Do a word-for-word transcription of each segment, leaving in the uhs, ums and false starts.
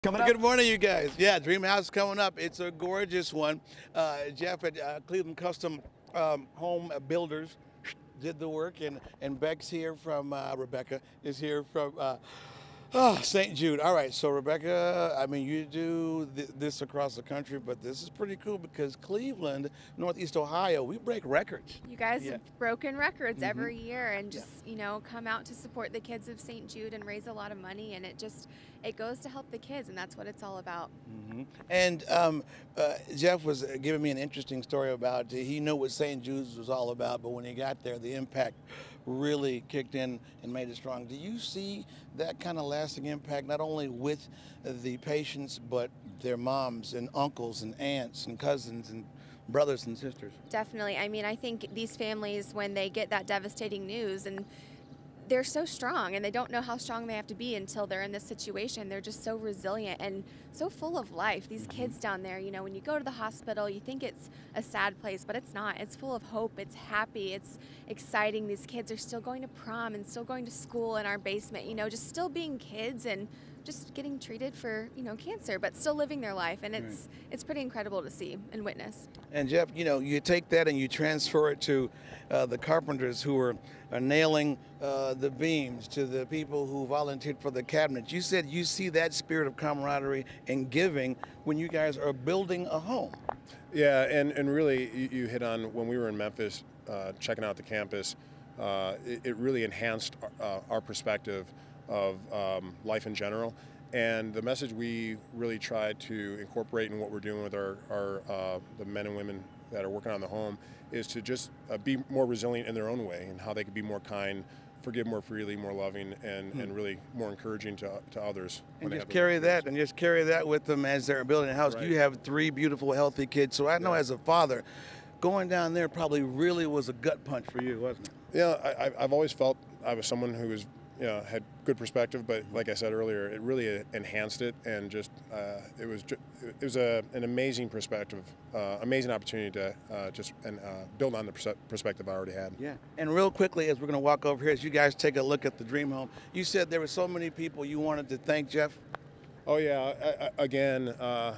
Coming up. Good morning, you guys. Yeah, Dream House coming up. It's a gorgeous one. Uh, Jeff at uh, Cleveland Custom um, Home Builders did the work, and, and Beck's here from, uh, Rebecca is here from uh, oh, Saint Jude. All right, so Rebecca, I mean, you do th this across the country, but this is pretty cool because Cleveland, Northeast Ohio, we break records. You guys Yeah. have broken records Mhm. every year, and Yeah. just you know come out to support the kids of Saint Jude and raise a lot of money, and it just it goes to help the kids, and that's what it's all about. hmm And um, uh, Jeff was giving me an interesting story about he knew what Saint Jude's was all about, but when he got there, the impact really kicked in and made it strong. Do you see that kind of lasting impact, not only with the patients, but their moms and uncles and aunts and cousins and brothers and sisters? Definitely. I mean, I think these families, when they get that devastating news, and they're so strong, and they don't know how strong they have to be until they're in this situation. They're just so resilient and so full of life. These kids down there, you know, when you go to the hospital, you think it's a sad place, but it's not. It's full of hope. It's happy. It's exciting. These kids are still going to prom and still going to school in our basement, you know, just still being kids and just getting treated for, you know, cancer, but still living their life. And it's it's pretty incredible to see and witness. And Jeff, you know, you take that and you transfer it to uh, the carpenters who are, are nailing uh, the beams, to the people who volunteered for the cabinets. You said you see that spirit of camaraderie and giving when you guys are building a home. Yeah, and, and really you, you hit on when we were in Memphis uh, checking out the campus, uh, it, it really enhanced our, uh, our perspective of um, life in general. And the message we really tried to incorporate in what we're doing with our, our uh, the men and women that are working on the home is to just uh, be more resilient in their own way, and how they could be more kind, forgive more freely, more loving, and, and really more encouraging to, to others. And just carry that, and just carry that with them as they're building a house. Right. You have three beautiful, healthy kids, so I know Yeah. as a father, going down there probably really was a gut punch for you, wasn't it? Yeah, I, I- I've always felt I was someone who was, you know, had good perspective, but like I said earlier, it really enhanced it, and just uh, it was ju it was a, an amazing perspective, uh, amazing opportunity to uh, just and uh, build on the perse perspective I already had. Yeah. And real quickly, as we're going to walk over here, as you guys take a look at the dream home, you said there were so many people you wanted to thank, Jeff. Oh yeah, I, I, again, uh,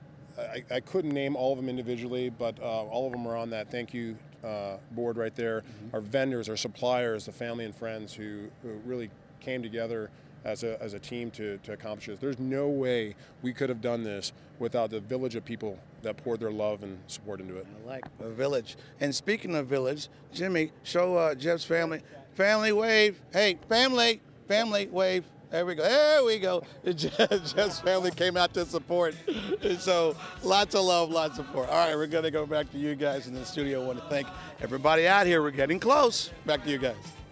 I, I couldn't name all of them individually, but uh, all of them are on that thank you uh, board right there. Mm-hmm. Our vendors, our suppliers, the family and friends who, who really came together as a, as a team to, to accomplish this. There's no way we could have done this without the village of people that poured their love and support into it. I like a village. And speaking of village, Jimmy, show uh, Jeff's family. Family wave. Hey, family, family wave. There we go. There we go. Jeff's family came out to support. And so lots of love, lots of support. All right, we're going to go back to you guys in the studio. I want to thank everybody out here. We're getting close. Back to you guys.